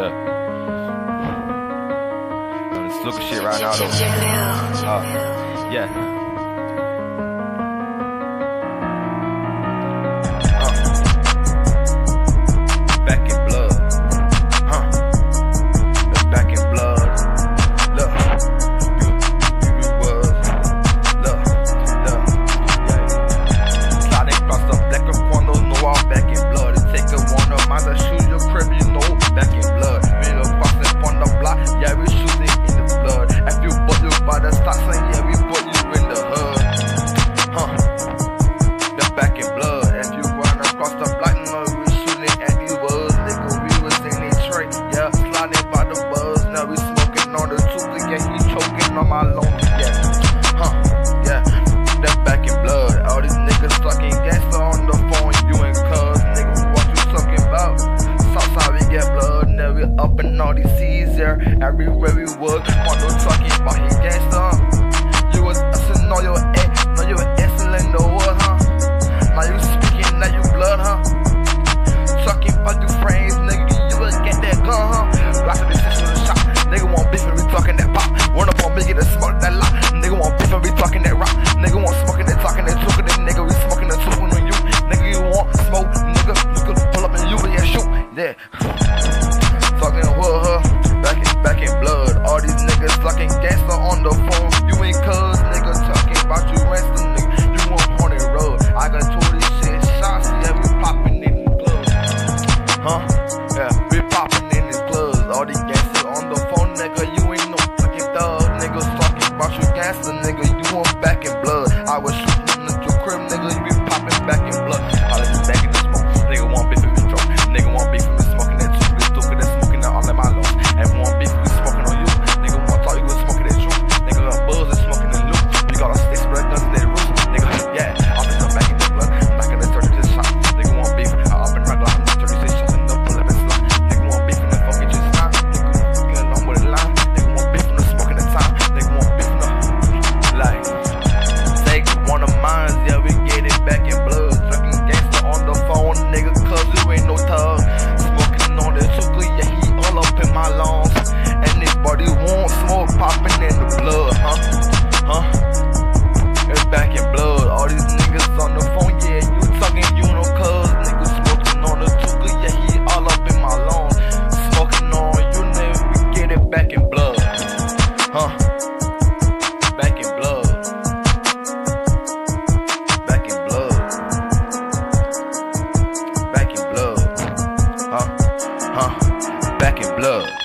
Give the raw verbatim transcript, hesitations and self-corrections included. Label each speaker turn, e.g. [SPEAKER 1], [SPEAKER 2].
[SPEAKER 1] Yeah. Doing this Luka shit right now though. Uh, yeah.
[SPEAKER 2] On my loan, yeah, huh, yeah, that's back in blood. All these niggas sucking gangster on the phone, you and cuz, nigga, what you talking about? Southside we get blood, now we up in all these seas there, everywhere we was, want no talking about his gangster. You was using all your ex, now you excellent the wood, huh? Now you speaking, now you blood, huh? Talking about you frames, nigga, you will get that gun, huh? Lots of this shit with a shot, nigga want beef and we talking that pop. Run up on me, get a smoke that lot. Nigga want beef and we talking that rock. Nigga want smoking that talking that talking that nigga. We smoking that talking on you. Nigga, you want smoke, nigga. You can pull up and you yeah shoot. Yeah. Talking with her, back in back in blood. All these niggas talking gangster on the phone. You ain't cuz, nigga, talking about you ransom, nigga. You want haunted road. I got two of these shit shots, yeah, we popping in these clubs. Huh? Yeah, we popping in these clubs. All these gangsters on the phone, nigga. You ain't no niggas talking about you gangster, nigga, you want back in blood. I was shooting at your crib, nigga, you be popping back in blood. All of this back in the smoke, nigga want beef with me drunk. Nigga want beef with me smoking that too, bitch, stupid and smoking that all in my lungs. Everyone want beef with me smoking on you, nigga want thought you was smoking that juice. Nigga got buzz and smoking that loop. You got a stick spread guns in that roof, nigga, yeah, I'm just back in the blood. I'm not gonna turn this shot. Nigga want beef, I up in my glock, I'm thirty-six shots and no pull up and slide. Nigga want beef in the fucking just not. Nigga, nigga, I'm with a line. Nigga want beef in the smoking the time. Nigga want beef in the like take one of mine, yeah, we get it back in blood. Drinking gangster on the phone, nigga, cause you ain't no thug. Smoking on the chuka, yeah, he all up in my lungs. Anybody want smoke popping in the blood, huh? Huh? It's back in blood. All these niggas on the phone, yeah, you talking, you know, cuz niggas smoking on the chuka, yeah, he all up in my lungs. Smoking on you, nigga, we get it back in blood, huh? Back in blood. Back in blood. Back in blood. Huh? Huh? Back in blood.